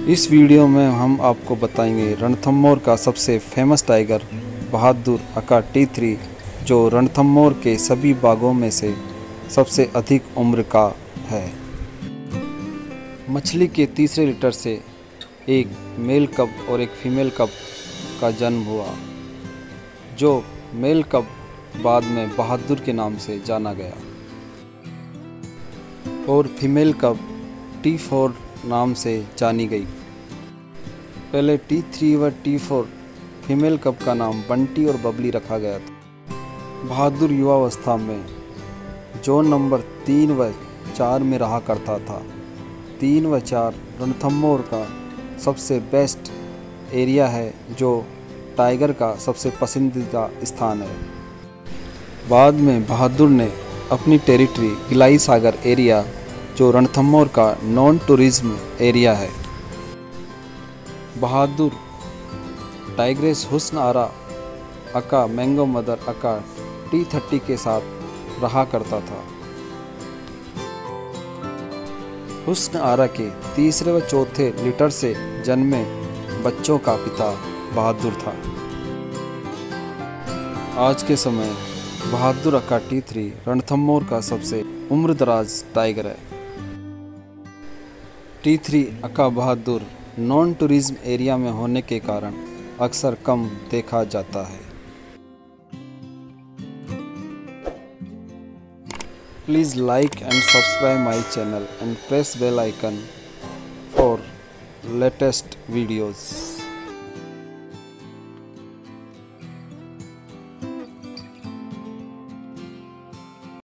इस वीडियो में हम आपको बताएंगे रणथंभौर का सबसे फेमस टाइगर बहादुर अका T3, जो रणथंभौर के सभी बाघों में से सबसे अधिक उम्र का है। मछली के तीसरे लीटर से एक मेल कब और एक फीमेल कब का जन्म हुआ, जो मेल कब बाद में बहादुर के नाम से जाना गया और फीमेल कब T4 नाम से जानी गई। पहले T3 व T4 फीमेल कब का नाम बंटी और बबली रखा गया था। बहादुर युवावस्था में जोन नंबर 3 व 4 में रहा करता था। 3 व 4 रणथंभौर का सबसे बेस्ट एरिया है, जो टाइगर का सबसे पसंदीदा स्थान है। बाद में बहादुर ने अपनी टेरिटरी गिलाई सागर एरिया, जो रणथंभौर का नॉन टूरिज्म एरिया है। बहादुर टाइग्रेस हुस्न आरा अका मैंगो मदर अका T30 के साथ रहा करता था। हुस्न आरा के तीसरे व चौथे लीटर से जन्मे बच्चों का पिता बहादुर था। आज के समय बहादुर अका T3 रणथंभौर का सबसे उम्रदराज टाइगर है। T3 aka Bahadur non tourism area में होने के कारण अक्सर कम देखा जाता है। Please like and subscribe my channel and press bell icon for latest videos.